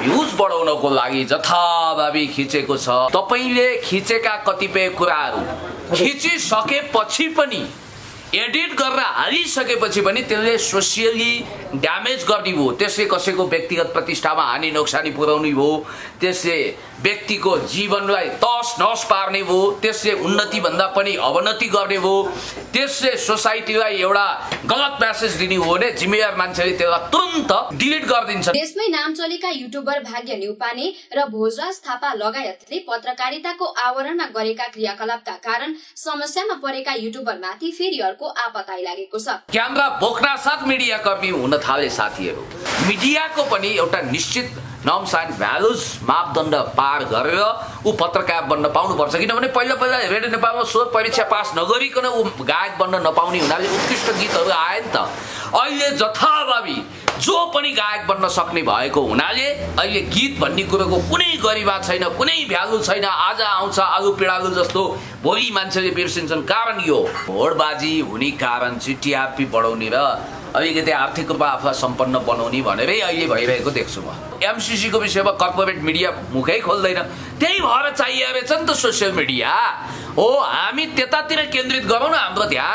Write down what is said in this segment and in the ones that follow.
भ्यूज बढाउनको लागि जथाभावी खिचेको छ। तपाईले खिचेका कतिपय कुराहरू खिचिसकेपछि पनि एडिट गरेर हालिसकेपछि पनि त्यसले सोसियली ड्यामेज गर्ने भयो, त्यसले कसैको व्यक्तिगत प्रतिष्ठामा हानि नोक्सानी पुर्याउने भयो, त्यसले व्यक्तिको जीवनलाई तस नस पार्ने भयो, त्यसले उन्नति भन्दा पनि अवनति गर्ने भयो, त्यसले सोसाइटीलाई एउटा गलत मेसेज दिने हो भने जिम्मेवार मान्छेले त्यसलाई तुरन्त डिलिट गरिदिन्छ। देशमै नाम चलेका युट्युबर भाग्य न्युपाने र भोजराज थापा लगायतले पत्रकारिताको आवरणमा गरेका क्रियाकलापका कारण समस्यामा परेका युट्युबरमाथि फेरि अर्को आपत आइलागेको छ। क्यामेरा बोक्न साथ मीडिया कर्मी हुन थाले साथीहरू। मीडियाको पनि एउटा निश्चित नर्म्स एन्ड भ्यालुज मापदण्ड पार गरेर ऊ पत्रकार बन्न पाउनुपर्छ। किनभने पहिला रेडियो नेपालमा स्वर परीक्षा पास नगरिकन ऊ गायक बन्न नपाउने हुनाले उत्कृष्ट गीतहरू आए नि त। अहिले जथाभावी जो पनि गायक बन्न सक्ने भएको हुनाले अहिले गीत भन्ने कुरोको कुनै गरिमा छैन, कुनै भ्यालु छैन। आज आउँछ आलु पिडालु जस्तो भोलि मान्छेले बिर्सिन्छन्। कारण यो भोटबाजी हुने कारण चाहिँ टिआरपी बढाउने र अलिकति आर्थिक रूपमा आफूलाई सम्पन्न बनाउने भनेरै अहिले भइरहेको देख्छु म। एमसीसीको विषयमा कर्पोरेट मिडिया मुखै खोल्दैन, त्यही भएर चाहिरहेछ नि त सोसियल मिडिया हो। हामी त्यतातिर केन्द्रित गरौँ न हाम्रो ध्यान।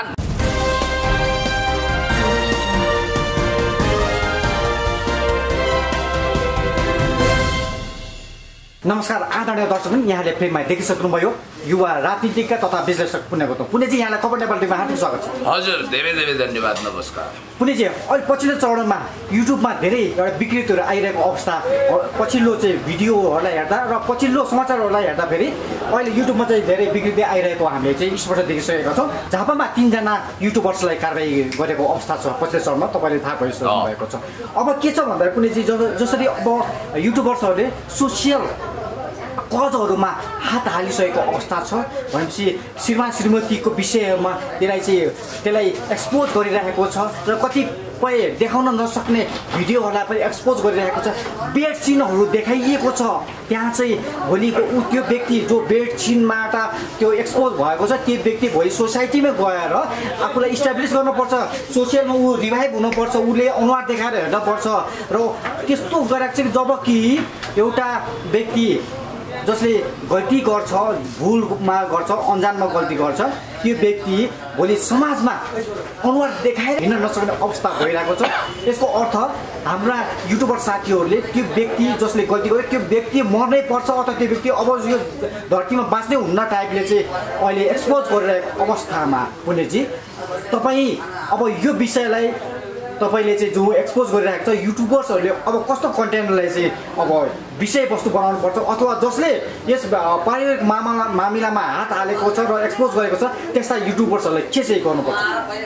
नमस्कार आदरणीय दर्शकगण, यहाँले फिल्ममा देखिसक्नुभयो युवा राजनीतिज्ञ तथा विश्लेषक पुण्य गौतम। पुण्यजी, यहाँलाई खबर नेपाल टिभीमा हार्दिक स्वागत छ। हजुर, धेरै धेरै धन्यवाद, नमस्कार। पुण्यजी, अहिले पछिल्लो चरणमा युट्युबमा धेरै एउटा विकृतिहरू आइरहेको अवस्था, पछिल्लो चाहिँ भिडियोहरूलाई हेर्दा र पछिल्लो समाचारहरूलाई हेर्दाखेरि अहिले युट्युबमा चाहिँ धेरै विकृति आइरहेको हामीले चाहिँ स्पष्ट देखिसकेका छौँ। झापामा 3 जना युट्युबर्सलाई कारबाही गरेको अवस्था छ पछिल्लो चरणमा, तपाईँले थाहा भइसक्नु भएको छ। अब के छ भन्दा पुण्यजी, जसरी अब युट्युबर्सहरूले सोसियल कजहरूमा हात हालिसकेको अवस्था छ भनेपछि श्रीमान श्रीमतीको विषयमा त्यसलाई एक्सपोज गरिरहेको छ र कतिपय देखाउन नसक्ने भिडियोहरूलाई पनि एक्सपोज गरिरहेको छ। बेड चिन्हहरू देखाइएको छ। त्यहाँ चाहिँ भोलिको त्यो व्यक्ति जो बेड चिन्हबाट त्यो एक्सपोज भएको छ त्यो व्यक्ति भोलि सोसाइटीमा गएर आफूलाई इस्टाब्लिस गर्नुपर्छ, सोसियलमा ऊ रिभाइभ हुनुपर्छ, उसले अनुहार देखाएर हेर्नुपर्छ। र त्यस्तो गरेर चाहिँ जब कि एउटा व्यक्ति जसले गल्ती गर्छ, भुलमा गर्छ, अन्जानमा गल्ती गर्छ, त्यो व्यक्ति भोलि समाजमा अनुहार देखाएर हिँड्न नसक्ने अवस्था भइरहेको छ। यसको अर्थ हाम्रा युट्युबर साथीहरूले त्यो व्यक्ति जसले गल्ती गर्यो त्यो व्यक्ति मर्नै पर्छ अथवा त्यो व्यक्ति अब यो धरतीमा बाँच्नै हुन्न टाइपले चाहिँ अहिले एक्सपोज गरिरहेको अवस्थामा पुण्यजी, तपाईँ अब यो विषयलाई तपाईँले चाहिँ जो एक्सपोज गरिरहेको छ युट्युबर्सहरूले अब कस्तो कन्टेन्टलाई चाहिँ अब विषयवस्तु बनाउनु पर्छ अथवा जसले यस पारिवारिक मामिलामा हात हालेको छ र एक्सपोज गरेको छ त्यस्ता युट्युबर्सहरूलाई के चाहिँ गर्नुपर्छ?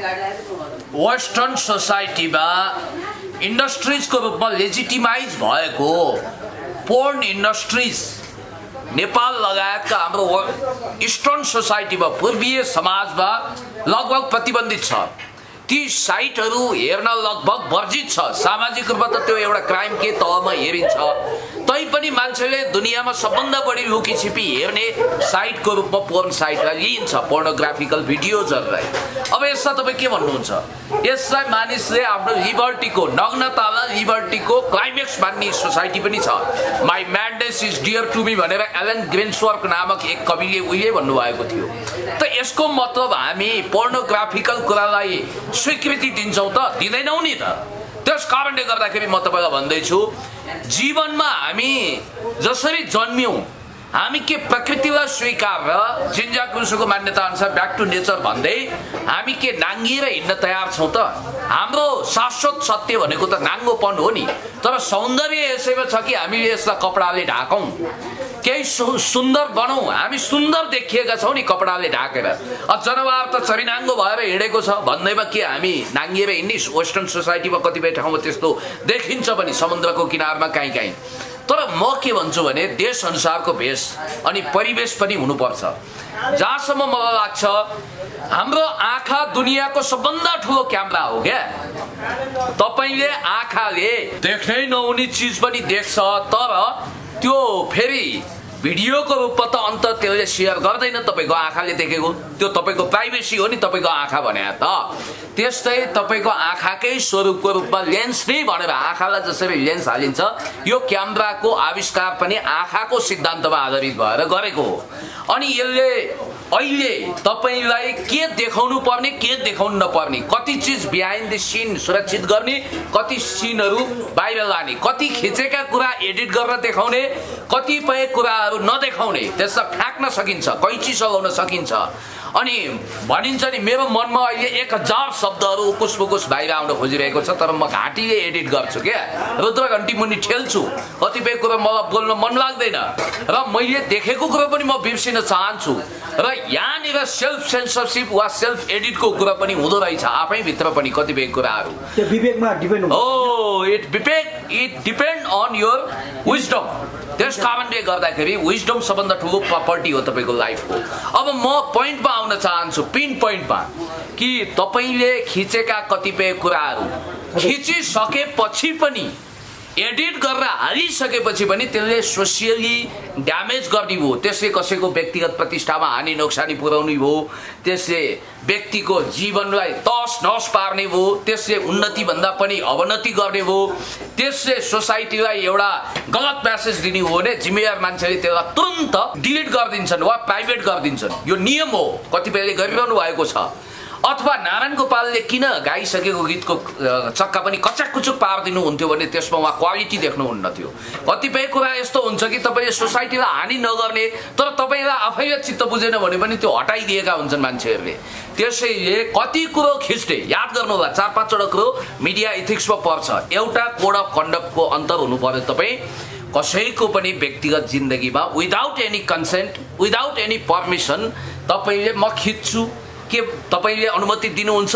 वेस्टर्न सोसाइटीमा इन्डस्ट्रिजको रूपमा लेजिटिमाइज भएको पोर्न इन्डस्ट्रिज नेपाल लगायतका हाम्रो इस्टर्न सोसाइटीमा पूर्वीय समाजमा लगभग प्रतिबन्धित छ। ती साइटहरू हेर्न लगभग वर्जित छ। सामाजिक रूपमा त त्यो एउटा क्राइम के तहमा हेरिन्छ, तैपनि मान्छेले दुनियाँमा सबभन्दा बढी लुकी छिपी हेर्ने साइटको रूपमा पोर्न साइटलाई लिइन्छ, पोर्नोग्राफिकल भिडियोजहरूलाई। अब यसलाई तपाईँ के भन्नुहुन्छ? यसलाई मानिसले आफ्नो लिबर्टीको, नग्नतालाई लिबर्टीको क्लाइमेक्स मान्ने सोसाइटी पनि छ। My madness is dear to me भनेर एलन ग्रेन्सवर्थ नामक एक कविले उहिले भन्नुभएको थियो। त यसको मतलब हामी पोर्नोग्राफिकल कुरालाई स्वीकृति दिन्छौँ त दिँदैनौँ नि त। त्यस कारणले गर्दाखेरि म तपाईँलाई भन्दैछु, जीवनमा हामी जसरी जन्म्यौँ हामी के प्रकृतिलाई स्वीकारेर जिन्जा क्रुसोको मान्यता अनुसार ब्याक टु नेचर भन्दै हामी के नाङ्गिएर हिँड्न तयार छौँ त? हाम्रो शाश्वत सत्य भनेको त नाङ्गोपन हो नि। तर सौन्दर्य यसैमा छ कि हामीले यसलाई कपडाले ढाकौँ, केही सुन्दर बनाऊ। हामी सुन्दर देखिएका छौँ नि कपडाले ढाकेर। जनावर त चरिनाङ्गो भएर हिँडेको छ भन्दैमा के हामी नाङ्गिएर हिँड्ने? वेस्टर्न सोसाइटीमा कतिपय ठाउँमा त्यस्तो देखिन्छ पनि, समुद्रको किनारमा काहीँ काहीँ। तर म के भन्छु भने देश अनुसारको भेष अनि परिवेश पनि हुनुपर्छ। जहाँसम्म मलाई लाग्छ हाम्रो आँखा दुनियाँको सबभन्दा ठुलो क्यामेरा हो क्या। तपाईँले आँखाले देख्नै नहुने चिज पनि देख्छ, तर त्यो फेरि भिडियोको रूपमा त अन्त त्यसले सेयर गर्दैन तपाईको आँखाले देखेको त्यो तपाईको प्राइभेसी हो नि तपाईको आँखा भने त त्यस्तै तपाईको आँखाकै स्वरूपको रूपमा लेन्स नै भनेर आँखालाई जसरी लेन्स हालिन्छ यो क्यामेराको आविष्कार पनि आँखाको सिद्धान्तमा आधारित भएर गरेको हो अनि यसले अहिले तपाईलाई के देखाउनु पर्ने के देखाउनु नपर्ने कति चीज बिहाइन्ड द सिन सुरक्षित गर्ने कति सिनहरू बाहिर लाने कति खिचेका कुरा एडिट गरेर देखाउने कतिपय कुराहरू नदेखाउने त्यसलाई फ्याक्न सकिन्छ कैची चलाउन सकिन्छ अनि भनिन्छ नि मेरो मनमा अहिले 1000 शब्दहरू उकुस पुकुस बाहिर आउन खोजिरहेको छ तर म घाँटीले एडिट गर्छु क्या रुद्र घण्टी मुनि ठेल्छु कतिपय कुरा मलाई बोल्न मन लाग्दैन र मैले देखेको कुरा पनि म बिर्सिन चाहन्छु र यहाँनिर सेल्फ सेन्सरशिप वा सेल्फ एडिटको कुरा पनि हुँदो रहेछ आफै भित्र पनि कतिपय कुराहरू त्यो विवेकमा डिपेन्ड हुन्छ it depend on your wisdom त्यस कारणले गर्दाखेरि विजडम सबभन्दा ठुलो प्रपर्टी हो तपाईको लाइफको अब म पोइन्टमा आउन चाहन्छु पिन पोइन्टमा कि तपाईले खिचेका कतिपय कुराहरू खिचिसकेपछि पनि एडिट गरेर हालिसकेपछि पनि त्यसले सोसियली ड्यामेज गर्ने भयो त्यसले कसैको व्यक्तिगत प्रतिष्ठामा हानि नोक्सानी पुर्याउने भयो त्यसले व्यक्तिको जीवनलाई तस नस पार्ने भयो त्यसले उन्नति भन्दा पनि अवनति गर्ने भयो त्यसले सोसाइटीलाई एउटा गलत मेसेज दिने हो भने जिम्मेवार मान्छेले त्यसलाई तुरन्त डिलिट गरिदिन्छन् वा प्राइभेट गरिदिन्छन् यो नियम हो कतिपयले गरिरहनु भएको छ अथवा नारायण गोपालले किन गाइसकेको गीतको चक्का पनि कचाककुचुक पारिदिनु हुन्थ्यो भने त्यसमा उहाँ क्वालिटी देख्नुहुन्न थियो कतिपय कुरा यस्तो हुन्छ कि तपाईले सोसाइटीलाई हानि नगर्ने तर तपाईलाई आफैले चित्त बुझेन भने पनि त्यो हटाइदिएका हुन्छन् मान्छेहरूले त्यसैले कति कुरो खिच्ने याद गर्नु होला 4-5 वटा कुरो मिडिया इथिक्समा पर्छ एउटा कोड अफ कन्डक्टको अन्तर हुनु पर्यो तपाई कसैको पनि व्यक्तिगत जिन्दगीमा without any consent without any permission तपाईले म खिच्छु के तपाईले अनुमति दिनुहुन्छ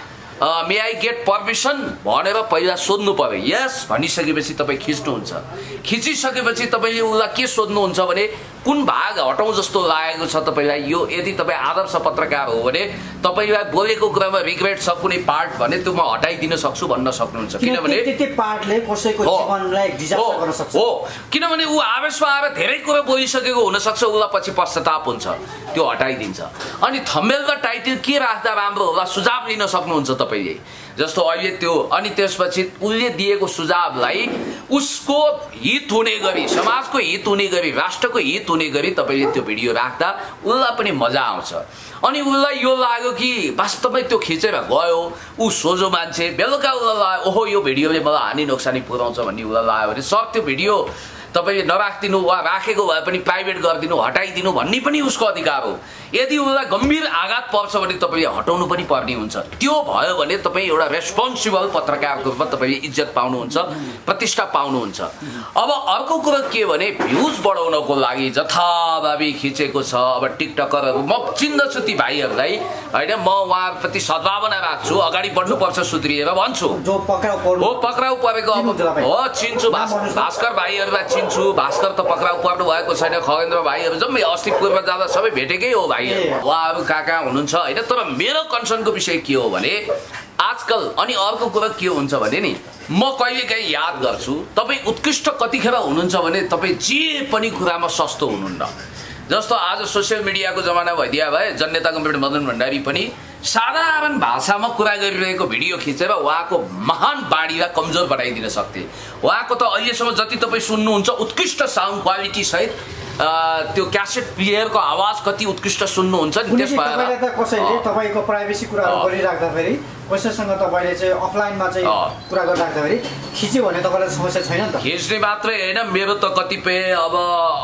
मे आई गेट पर्मिसन भनेर पहिला सोध्नु पर्यो यस भनिसकेपछि तपाई खिच्नुहुन्छ खिचिसकेपछि तपाईले उलाई के सोध्नुहुन्छ भने कुन भाग हटाउँ जस्तो लागेको छ तपाईलाई यो यदि तपाई आदर्श पत्रकार हो भने तपाईलाई बोलेको कुरामा रिग्रेट छ कुनै पार्ट भने त्यो म हटाइदिन सक्छु भन्न सक्नुहुन्छ किनभने त्यो पार्टले कसैको जीवनलाई डिजास्टर गर्न सक्छ हो किनभने उ आवेशमा आएर धेरै कुरा बोलिसकेको हुन सक्छ उलाई पछि पश्चाताप हुन्छ त्यो हटाइदिन्छ अनि थम्बनेल र टाइटल के राख्दा राम्रो होला सुझाव लिन सक्नुहुन्छ तपाईले जस्तो अहिले त्यो अनि त्यसपछि उले दिएको सुझावलाई उसको हित हुने गरी समाजको हित हुने गरी राष्ट्रको हित हुने गरी तपाईले त्यो भिडियो राख्दा उलाई पनि मजा आउँछ अनि उलाई यो लाग्यो कि वास्तवमै त्यो खिचेर गयो उ सोझो मान्छे बेलुका उलाई लाग्यो ओहो यो भिडियोले मलाई हानि नोक्सानी पुर्याउँछ भन्ने उलाई लाग्यो भने सर त्यो भिडियो तपाईले नराख्दिनु वा राखेको भए पनि प्राइभेट गरिदिनु हटाइदिनु भन्ने पनि उसको अधिकार हो यदि उलाई गम्भीर आघात पर्छ भने तपाईले हटाउनु पनि पर्ने हुन्छ त्यो भयो भने तपाई एउटा रेस्पोन्सिबल पत्रकारको रूपमा तपाईले इज्जत पाउनुहुन्छ प्रतिष्ठा पाउनुहुन्छ अब अर्को कुरा के भने भ्युज बढाउनको लागि जथाभावी खिचेको छ अब टिकटकरहरु म चिन्दछु ती भाइहरुलाई हैन म उहाँहरुप्रति सद्भावना राख्छु अगाडि बढ्नुपर्छ सुध्रिएर भन्छु जो पक्राउ परेको अब हो चिन्छु भास्कर भाइहरुलाई चिन्छु भास्कर त पक्राउ पर्नु भएको छैन खगेन्द्र भाइहरु जम्मै अस्ति पूर्व जाँदा सबै भेटेकै हो भाइहरु उहाँहरु कहाँ हुनुहुन्छ हैन तर मेरो कन्सर्नको विषय के हो भने आजकल अनि अर्को कुरा के हुन्छ भने नि म कहिलेकाहीँ याद गर्छु तपाई उत्कृष्ट कतिखेर हुनुहुन्छ भने तपाई जे पनि कुरामा सस्तो हुनुहुन्न जस्तो आज सोशल मिडियाको जमाना भइदिया भए जननेता कमरेड मदन भण्डारी पनि साधारण भाषामा कुरा गरिरहेको भिडियो खिचेर उहाँको महान बाणीलाई कमजोर बनाइदिन सक्थे उहाँको त अहिलेसम्म जति तपाई सुन्नुहुन्छ उत्कृष्ट साउन्ड क्वालिटी सहित त्यो क्यासेट प्लेयरको आवाज कति उत्कृष्ट सुन्नुहुन्छ नि त्यसमा कसैले तपाईको प्राइभेसी कुराहरु गरिराख्दा फेरि कसैसँग तपाईले चाहिँ अफलाइनमा चाहिँ कुरा गरिराख्दाखेरि खिच्यो भने तपाईलाई समस्या छैन नि त खिच्ने मात्रै हैन मेरो त कतिपय अब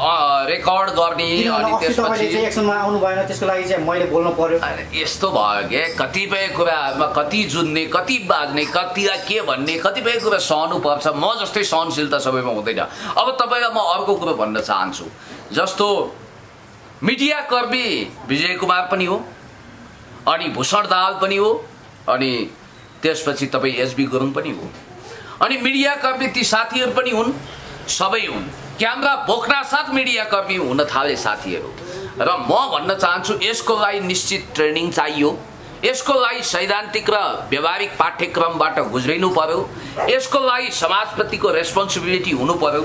रेकर्ड गर्ने अनि त्यसपछि तपाईले चाहिँ एक्सनमा आउनु भएन त्यसको लागि चाहिँ मैले बोल्नु पर्यो यस्तो भयो के कतिपय कुराहरुमा कति जुन्ने कति बाज्ने कतिलाई के भन्ने कतिपय कुरा सहनु पर्छ म जस्तै सहनशीलता सबैमा हुँदैन अब तपाईलाई म अर्को कुरा भन्न चाहन्छु जस्तो मिडिया कर्मी विजय कुमार पनि हो अनि भूषण दाहाल पनि हो अनि त्यसपछि तपाई एसबी गुरुङ पनि हो अनि मिडिया कर्मी ती साथीहरु पनि हुन् सबै हुन् क्यामेरा बोक्रा साथ मिडिया कर्मी हुन थाले साथीहरु र म भन्न चाहन्छु यसको लागि निश्चित ट्रेनिङ चाहियो यसको लागि सैद्धान्तिक र व्यवहारिक पाठ्यक्रमबाट गुज्रिनु पर्यो यसको लागि समाजप्रतिको रेस्पोन्सिबिलिटी हुनु पर्यो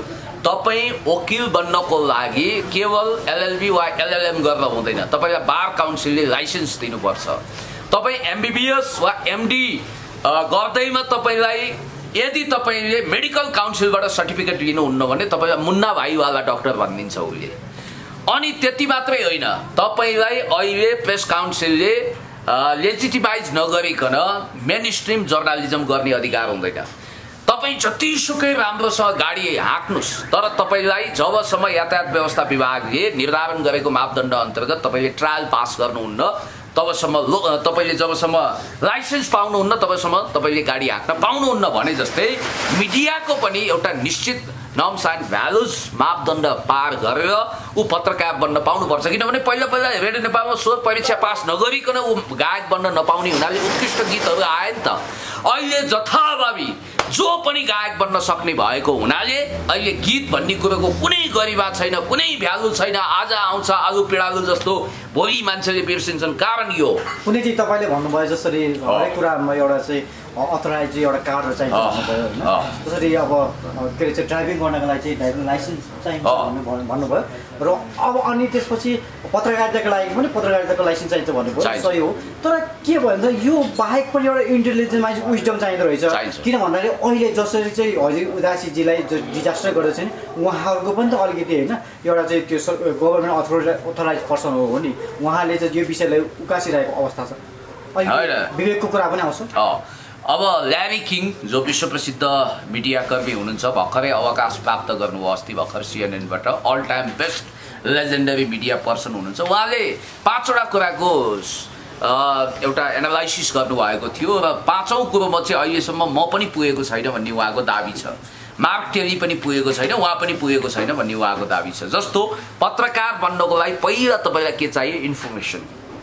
तपाईँ वकिल बन्नको लागि केवल LLB वा LLM गर्न हुँदैन। तपाईलाई बार काउन्सिलले लाइसेन्स दिनुपर्छ। तपाईँ MBBS वा MD गर्दैमा तपाईलाई यदि तपाईले मेडिकल काउन्सिलबाट सर्टिफिकेट लिनुहुन्न भने तपाईलाई मुन्ना भाइवाला डाक्टर भनिदिन्छ उसले। अनि त्यति मात्रै होइन, तपाईलाई अहिले प्रेस काउन्सिलले लेजिटिमाइज नगरिकन मेन स्ट्रिम जर्नलिजम गर्ने अधिकार हुँदैन। तपाईँ जतिसुकै राम्रोसँग गाडी हाँक्नुहोस्, तर तपाईलाई जबसम्म यातायात व्यवस्था विभागले निर्धारण गरेको मापदण्ड अन्तर्गत तपाईले ट्रायल पास गर्नुहुन्न तबसम्म तपाईले जबसम्म लाइसेन्स पाउनुहुन्न तबसम्म तपाईले गाडी हाँक्न पाउनुहुन्न भने जस्तै मिडियाको पनि एउटा निश्चित नर्म्स एन्ड भ्यालुज मापदण्ड पार गरेर ऊ पत्रकार बन्न पाउनुपर्छ। किनभने पहिला रेडियो नेपालमा स्वर परीक्षा पास नगरिकन ऊ गायक बन्न नपाउने हुनाले उत्कृष्ट गीतहरू आए नि त। अहिले जथाभावी जो पनि गायक बन्न सक्ने भएको हुनाले अहिले गीत भन्ने कुरोको कुनै गरिमा छैन, कुनै भ्यालु छैन। आज आउँछ आलु पिँडालु जस्तो भोलि मान्छेले बिर्सिन्छन्। कारण यो कुनै चाहिँ तपाईँले भन्नुभयो जसरी हरेक कुरामा एउटा चाहिँ अथोराइज एउटा कार्ड चाहिन्छ भन्नुभयो होइन, जसरी अब के अरे चाहिँ ड्राइभिङ गर्नको लागि चाहिँ ड्राइभिङ लाइसेन्स चाहिन्छ भन्नुभयो र अब अनि त्यसपछि पत्रकारिताको लागि पनि पत्रकारिताको लाइसेन्स चाहिन्छ भन्नुभयो। सही हो, तर के भयो भने यो बाहेक पनि एउटा इन्टेलिजेन्स विजडम चाहिँदो रहेछ। किन भन्दाखेरि अहिले जसरी चाहिँ हजुर उदासीजीलाई जो डिजास्टर गरेको छ नि उहाँहरूको पनि त अलिकति होइन एउटा चाहिँ त्यो गभर्मेन्ट अथोराइज पर्सन हो नि, उहाँले चाहिँ यो विषयलाई उकासिरहेको अवस्था छ। विवेकको कुरा पनि आउँछ। अब ल्यारी किङ जो विश्व प्रसिद्ध मिडियाकर्मी हुनुहुन्छ, भर्खरै अवकाश प्राप्त गर्नुभयो अस्ति भर्खर CNN बाट, all time best legendary media person हुनुहुन्छ। उहाँले 5वटा कुराको एउटा एनालाइसिस गर्नुभएको थियो र 5औं कुरोमा चाहिँ अहिलेसम्म म पनि पुगेको छैन भन्ने उहाँको दाबी छ। मार्क टेली पनि पुगेको छैन, उहाँ पनि पुगेको छैन भन्ने उहाँको दाबी छ। जस्तो पत्रकार बन्नको लागि पहिला तपाईँलाई के चाहियो? इन्फर्मेसन,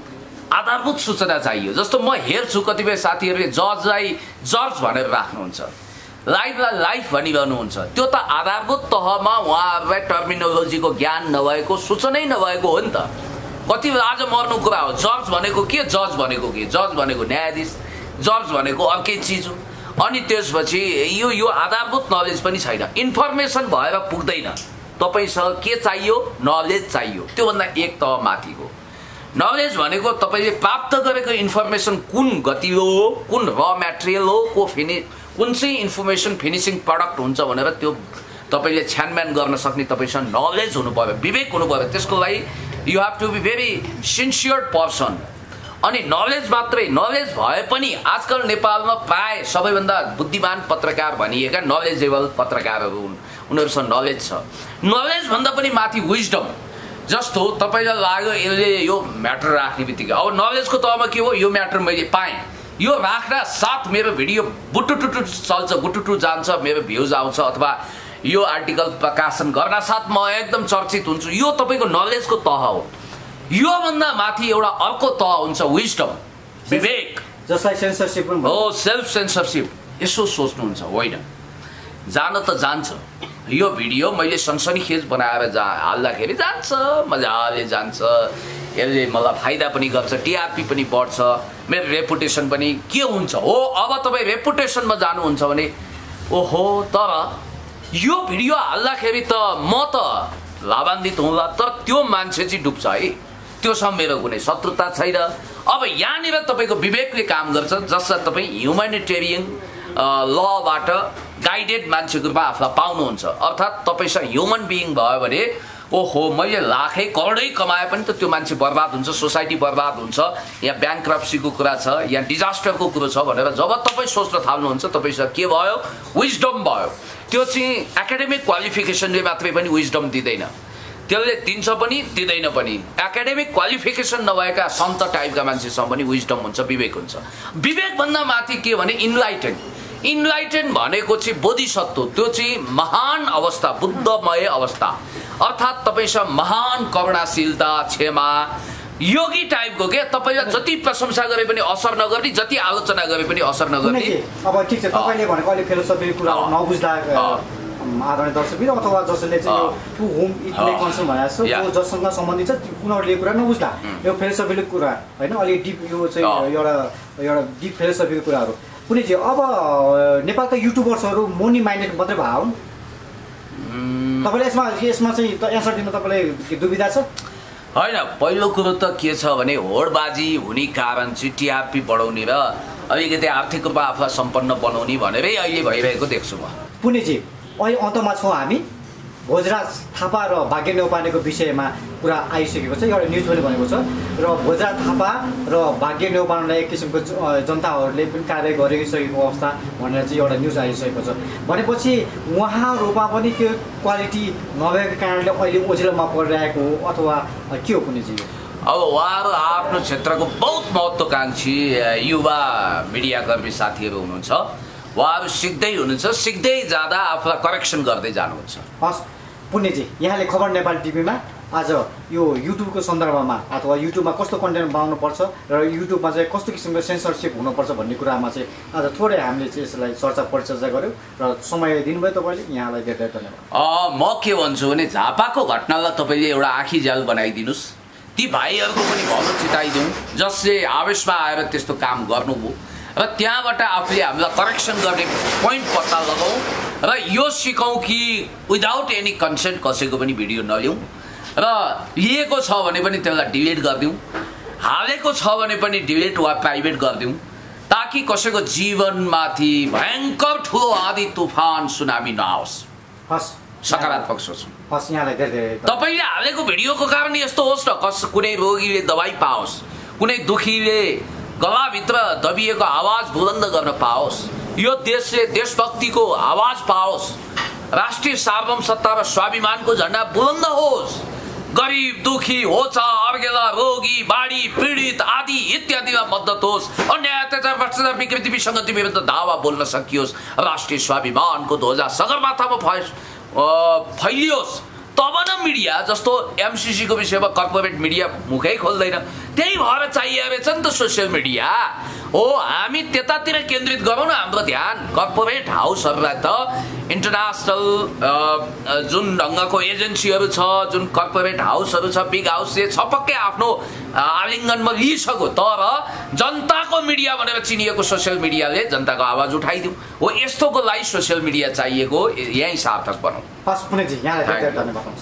आधारभूत सूचना चाहियो। जस्तो म हेर्छु कतिपय साथीहरूले जजलाई जज भनेर राख्नुहुन्छ, लाइफलाई लाइफ भनिरहनुहुन्छ। त्यो त आधारभूत तहमा उहाँहरूलाई टर्मिनोलोजीको ज्ञान नभएको, सूचनै नभएको हो नि त। कति आज मर्नु कुरा हो। जज भनेको के? जज भनेको के? जज भनेको न्यायाधीश, जज भनेको अर्कै चिज हो। अनि त्यसपछि यो आधारभूत नलेज पनि छैन। इन्फर्मेसन भएर पुग्दैन। तपाईँसँग के चाहियो? नलेज चाहियो। त्योभन्दा एक तह माथिको नलेज भनेको तपाईले प्राप्त गरेको इन्फर्मेसन कुन गति हो, कुन र मटेरियल हो, कुन चाहिँ इन्फर्मेसन फिनिसिङ प्रडक्ट हुन्छ भनेर त्यो तपाईले छानबिन गर्न सक्ने तपाईसँग नलेज हुनु पर्यो, विवेक हुनु पर्यो। त्यसको लागि you have to be very sincere person. अनि नलेज मात्रै, नलेज भए पनि आजकल नेपालमा प्राय सबैभन्दा बुद्धिमान पत्रकार भनिएका नलेजेबल पत्रकारहरू हुन्, उनीहरूसँग नलेज छ। नलेज भन्दा पनि माथि विजडम। जस्तो तपाईलाई लाग्यो यसले यो म्याटर राख्ने बित्तिकै अब नलेजको तहमा के हो? यो म्याटर मैले पाएँ, यो राख्दा साथ मेरो भिडियो बुटुटुटु चल्छ, बुटुटु जान्छ, मेरो भ्युज आउँछ, अथवा यो आर्टिकल प्रकाशन गर्न साथ म एकदम चर्चित हुन्छु। यो तपाईको नलेजको तह हो। यो भन्दा माथि एउटा अर्को तह हुन्छ विजडम, विवेक, जसलाई सेन्सरशिप पनि हो, सेल्फ सेन्सरशिप। यसो सोच्नुहुन्छ होइन, जान त जान्छ। यो भिडियो मैले सनसनीखेज बनाएर हाल्दाखेरि जान्छ, मजाले जान्छ, यसले मलाई फाइदा पनि गर्छ, टिआरपी पनि बढ्छ, मेरो रेपुटेसन पनि के हुन्छ हो। अब तपाईँ रेपुटेसनमा जानुहुन्छ भने ओहो, तर यो भिडियो हाल्दाखेरि त म त लाभान्वित हुँला, तर त्यो मान्छे चाहिँ डुब्छ है। त्योसँग मेरो कुनै शत्रुता छैन। अब यहाँनिर तपाईँको विवेकले काम गर्छ, जसलाई तपाईँ ह्युमेनिटेरियन लबाट गाइडेड मान्छेको रूपमा आफूलाई पाउनुहुन्छ। अर्थात् तपाईँसँग ह्युमन बिइङ भयो भने ओहो, मैले लाखै करोडै कमाए पनि त त्यो मान्छे बर्बाद हुन्छ, सोसाइटी बर्बाद हुन्छ, यहाँ ब्याङ्क्रप्सीको कुरा छ, यहाँ डिजास्टरको कुरो छ भनेर जब तपाईँ सोच्न थाल्नुहुन्छ तपाईँसँग के भयो? विजडम भयो। त्यो चाहिँ एकाडेमिक क्वालिफिकेसनले मात्रै पनि विजडम दिँदैन, त्यसले दिन्छ पनि दिँदैन पनि। एकाडेमिक क्वालिफिकेसन नभएका सन्त टाइपका मान्छेसँग पनि विजडम हुन्छ, विवेक हुन्छ। विवेक भन्दा माथि के भने इन्लाइटेन। इन्लाइटेन भनेको चाहिँ बोधिसत्व, त्यो चाहिँ महान अवस्था, बुद्धमय अवस्था। अर्थात् तपाईँसँग महान करुणाशीलता, क्षमा, योगी टाइपको के। तपाईँलाई जति प्रशंसा गरे पनि असर नगर्ने, जति आलोचना गरे पनि असर नगर्ने। अब ठिक छ, तपाईँले भनेको अहिले फिलोसफीको कुरा नबुझ्दा आदरणीय दर्शकबिन अथवा जसले चाहिँ to whom it may concern भनेको छ, जससँग सम्बन्धित छ उनीहरूले कुरा नबुझ्दा यो फिलोसफीको कुरा होइन, अलिक डिप यो चाहिँ एउटा डिप फिलोसफीको कुराहरू कुनै चाहिँ। अब नेपालका युट्युबर्सहरू मनी माइन्डेड मात्रै भए हुन् तपाईँले यसमा चाहिँ एन्सर दिन तपाईँलाई दुविधा छ? होइन, पहिलो कुरो त के छ भने होडबाजी हुने कारण चाहिँ टिआरपी बढाउने र अलिकति आर्थिक रूपमा आफूलाई सम्पन्न बनाउने भनेरै अहिले भइरहेको देख्छु म। पुण्यजी, अहिले अन्तमा छौँ हामी। भोजराज थापा र भाग्य नेउपानेको विषयमा कुरा आइसकेको छ, एउटा न्युज पनि भनेको छ र भोजराज थापा र भाग्य नेउपानेलाई एक किसिमको जनताहरूले पनि कार्य गरिसकेको अवस्था भनेर चाहिँ एउटा न्युज आइसकेको छ। भनेपछि उहाँहरूमा पनि त्यो क्वालिटी नभएको कारणले अहिले ओझेलमा परिरहेको हो अथवा के हो पुण्यजी? अब उहाँहरू आफ्नो क्षेत्रको बहुत महत्त्वकांक्षी युवा मिडियाकर्मी साथीहरू हुनुहुन्छ। उहाँहरू सिक्दै हुनुहुन्छ, सिक्दै जाँदा आफूलाई करेक्सन गर्दै जानुहुन्छ। हस् पुण्यजी, यहाँले खबर नेपाल टिभीमा आज यो युट्युबको सन्दर्भमा अथवा युट्युबमा कस्तो कन्टेन्ट बनाउनुपर्छ र युट्युबमा चाहिँ कस्तो किसिमको सेन्सरसिप हुनुपर्छ भन्ने कुरामा चाहिँ आज थोरै हामीले चाहिँ यसलाई चर्चा परिचर्चा गऱ्यौँ र समय दिनुभयो तपाईँले, यहाँलाई धेरै धेरै धन्यवाद। म के भन्छु भने झापाको घटनालाई तपाईँले एउटा आँखी ज्याल बनाइदिनुहोस्, ती भाइहरूको पनि भलो चिताइदिउँ जसले आवेशमा आएर त्यस्तो काम गर्नुभयो र त्यहाँबाट आफूले हामीलाई करेक्सन गर्ने पोइन्ट पत्ता लगाउँ र यो सिकौँ कि विदाउट एनी कन्सेन्ट कसैको पनि भिडियो नलिउँ र लिएको छ भने पनि त्यसलाई डिलिट गरिदिउँ, हालेको छ भने पनि डिलिट वा प्राइभेट गरिदिउँ, ताकि कसैको जीवनमाथि भयङ्कर ठुलो आँधी तुफान सुनामी नआओस्। हस्, सकारात्मक सोचौँ। हस्, यहाँलाई धेरै धेरै तपाईँले हालेको भिडियोको कारण यस्तो होस् न, कुनै रोगीले दबाई पाओस्, कुनै दुखीले गलाभित्र दबिएको आवाज बुलन्द गर्न पाओस्, यो देशले देशभक्तिको आवाज पाओस्, राष्ट्रिय सार्वभौमसत्ता र स्वाभिमानको झण्डा बुलन्द होस्, गरिब दुखी होचा अर्गेला रोगी बाढी पीडित आदि इत्यादिमा मद्दत होस्, अन्याय अत्याचार भ्रष्टाचार विकृति विसङ्गति विरुद्ध दावा बोल्न सकियोस्, राष्ट्रिय स्वाभिमानको ध्वजा सगरमाथामा फैलियोस्, तब न मिडिया जस्तो एमसीसीको विषयमा कर्पोरेट मिडिया मुखै खोल्दैन। त्यही भएर चाहिए रहेछ नि त सोसियल मिडिया हो। हामी त्यतातिर केन्द्रित गरौँ न हाम्रो ध्यान। कर्पोरेट हाउसहरूलाई त इन्टरनेसनल जुन ढङ्गको एजेन्सीहरू छ, जुन कर्पोरेट हाउसहरू छ, बिग हाउसले छपक्कै आफ्नो आलिङ्गनमा लिइसक्यो, तर जनताको मिडिया भनेर चिनिएको सोसियल मिडियाले जनताको आवाज उठाइदिउँ हो। यस्तोको लागि सोसियल मिडिया चाहिएको, यहीँ सार्थक बनाउँ। हस् पुण्यजी, यहाँलाई धेरै धन्यवाद।